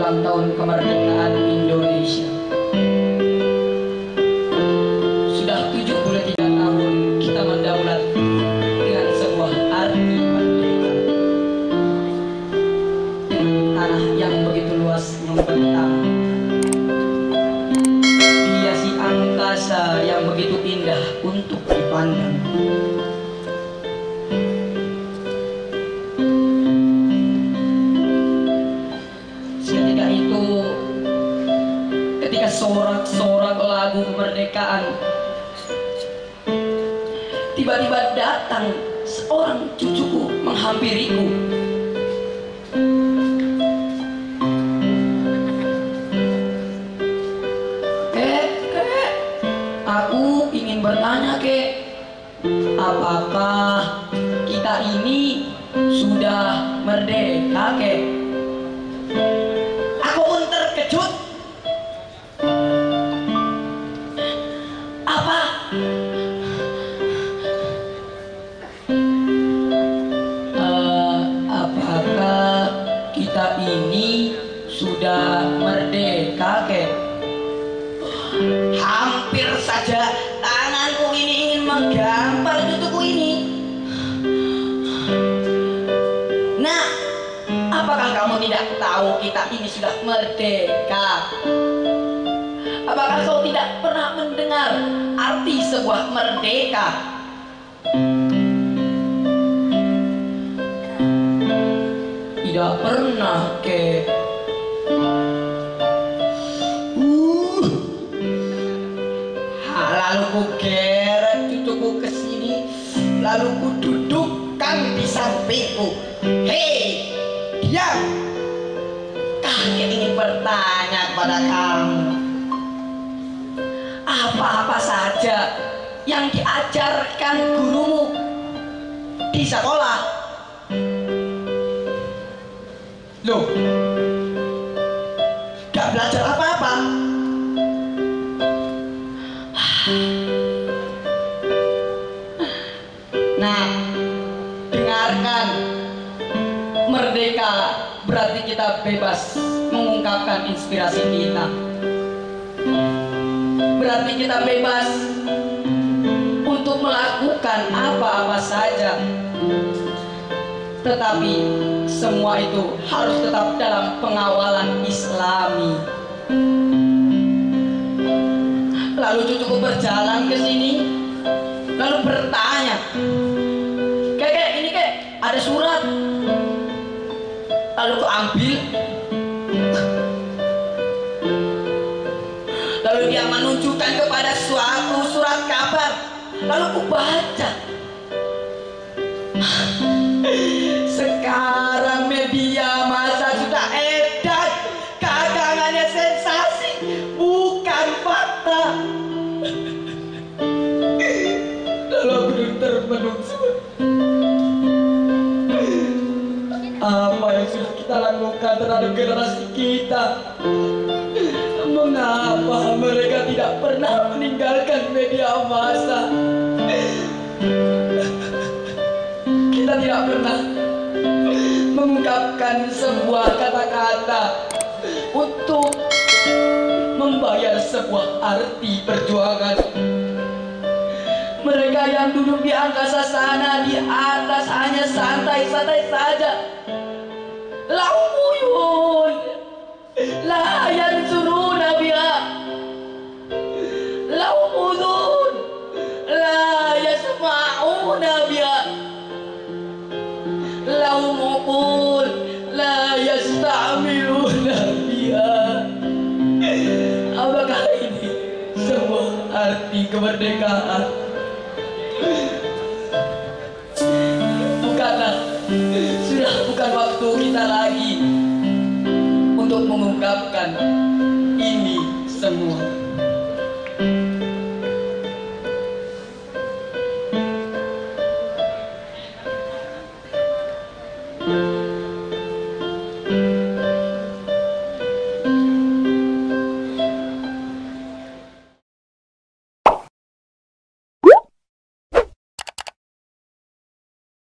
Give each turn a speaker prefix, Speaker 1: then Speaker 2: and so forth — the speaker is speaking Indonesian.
Speaker 1: ulang tahun kemerdekaan Indonesia. Sudah 73 tahun kita mendaulat dengan sebuah arti merdeka. Tanah yang begitu luas membentang, hiasi angkasa yang begitu indah untuk dipandang. Ketika sorak-sorak lagu kemerdekaan tiba-tiba datang seorang cucuku menghampiriku. Kek, aku ingin bertanya, Kek, apakah kita ini sudah merdeka, Kek? Aku pun terkejut. Apakah kita ini sudah merdeka, Kek? Hampir saja tanganku ini ingin menggampar cucuku ini. Nah, apakah kamu tidak tahu kita ini sudah merdeka? Apakah kau tidak pernah mendengar arti sebuah merdeka? Tidak pernah, Kek. Lalu ku geret cucuku ke sini, lalu ku dudukkan di sampingku. Hei, diam! Kakek ingin bertanya kepada kamu, apa-apa saja yang diajarkan gurumu di sekolah? Loh, gak belajar apa-apa? Nah, dengarkan, merdeka berarti kita bebas mengungkapkan inspirasi kita. Berarti kita bebas untuk melakukan apa-apa saja. Tetapi semua itu harus tetap dalam pengawalan Islami. Lalu cucuku berjalan ke sini, lalu bertanya, Kek, ini Kek, ada surat. Lalu ku ambil, lalu dia menunjukkan kepada suatu surat kabar. Lalu ku baca. Sekarang media massa sudah edar, kagangannya sensasi, bukan fakta. Lalu aku termenung. Apa yang sudah kita lakukan terhadap generasi kita? Mengapa mereka tidak pernah meninggalkan media massa? Kita tidak pernah mengungkapkan sebuah kata-kata untuk membayar sebuah arti perjuangan. Mereka yang duduk di angkasa sana, di atas hanya santai-santai saja. Laumuyun la yansuruna biha, laumudun la yasma'una biha, laumukul la yasta'miluna biha. Apakah ini sebuah arti kemerdekaan? Sudah bukan waktu kita lagi untuk mengungkapkan ini semua.